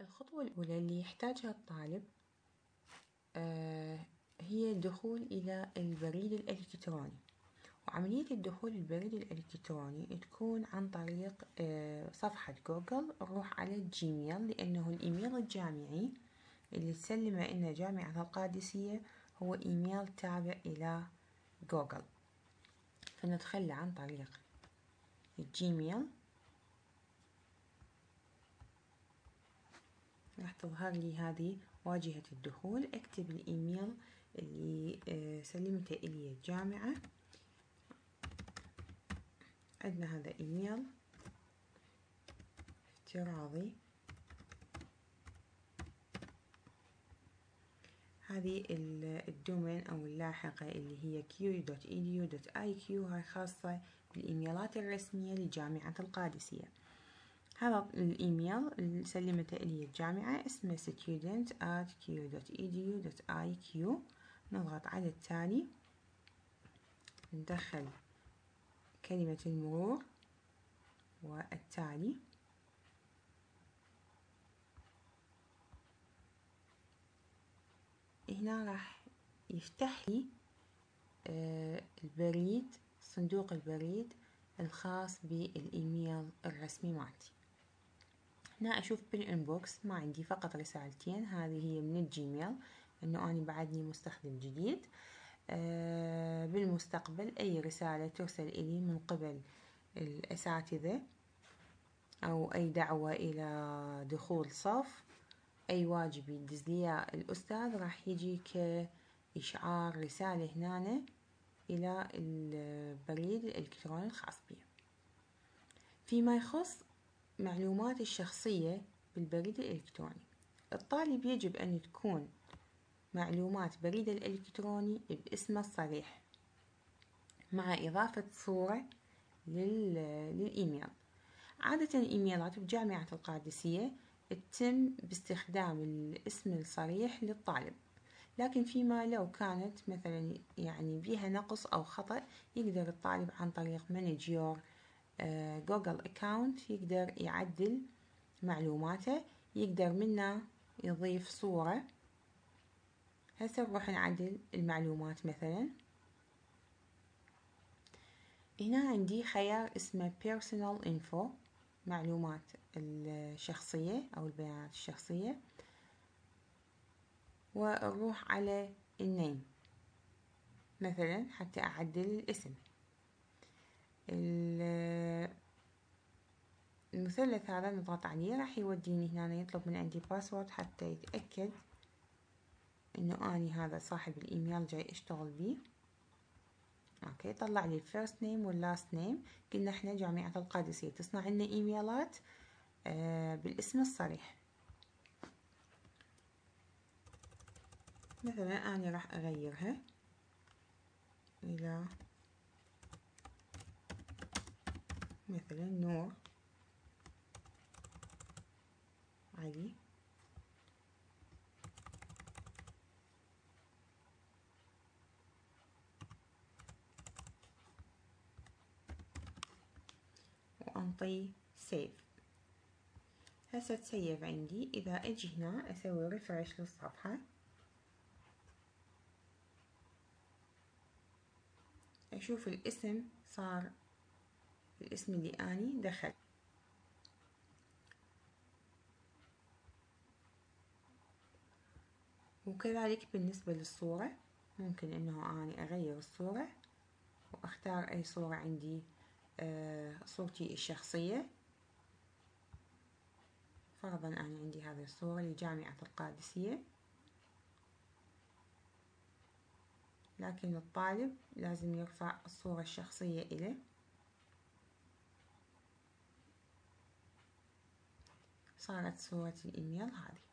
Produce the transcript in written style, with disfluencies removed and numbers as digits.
الخطوة الأولى اللي يحتاجها الطالب هي الدخول إلى البريد الإلكتروني، وعملية الدخول البريد الإلكتروني تكون عن طريق صفحة جوجل. نروح على الجيميل لأنه الإيميل الجامعي اللي تسلمه إن جامعة القادسية هو إيميل تابع إلى جوجل، فندخل عن طريق الجيميل. راح تظهر لي هذه واجهة الدخول. اكتب الإيميل اللي سلمته إلي الجامعة. عندنا هذا إيميل افتراضي. هذه الدومين أو اللاحقة اللي هي q.edu.iq، هاي خاصة بالإيميلات الرسمية لجامعة القادسية. هذا الإيميل اللي سلمته إلي الجامعة اسمه student@q.edu.iq. نضغط على التالي، ندخل كلمة المرور والتالي. هنا راح يفتح لي البريد، صندوق البريد الخاص بالإيميل الرسمي مالتي. هنا أشوف بالإنبوكس ما عندي، فقط رسالتين. هذه هي من الجيميل إنه أنا بعدني مستخدم جديد. بالمستقبل أي رسالة ترسل إلي من قبل الأساتذة أو أي دعوة إلى دخول صف، أي واجب يدز لي الأستاذ راح يجي كإشعار رسالة هنا إلى البريد الإلكتروني الخاص بي. فيما يخص معلومات الشخصية بالبريد الإلكتروني، الطالب يجب أن تكون معلومات بريد الإلكتروني باسمه الصريح مع إضافة صورة للإيميل. عادة الإيميلات بجامعة القادسية تتم باستخدام الاسم الصريح للطالب، لكن فيما لو كانت مثلا يعني بها نقص أو خطأ، يقدر الطالب عن طريق Manage Your Google Account يقدر يعدل معلوماته. يقدر منه يضيف صورة. هسه نروح نعدل المعلومات. مثلا هنا عندي خيار اسمه Personal Info، معلومات الشخصية أو البيانات الشخصية، ونروح على النيم مثلا حتى أعدل الاسم. المثلث هذا نضغط عليه راح يوديني هنا، يطلب من عندي باسورد حتى يتأكد انه اني هذا صاحب الايميل جاي اشتغل بيه. اوكي، طلع لي الفيرست نيم واللاست نيم. قلنا احنا جامعة القادسية تصنع لنا ايميلات بالاسم الصريح. مثلا انا راح اغيرها الى مثلا نور علي. وانطي سيف. هسه تسيف عندي. اذا اجي هنا اسوي ريفرش للصفحة، اشوف الاسم صار الاسم اللي اني دخل. وكذلك بالنسبة للصورة، ممكن انه اني اغير الصورة واختار اي صورة عندي، صورتي الشخصية. فرضا أنا عندي هذه الصورة لجامعة القادسية، لكن الطالب لازم يرفع الصورة الشخصية إليه. صارت صورة الإيميل هذه.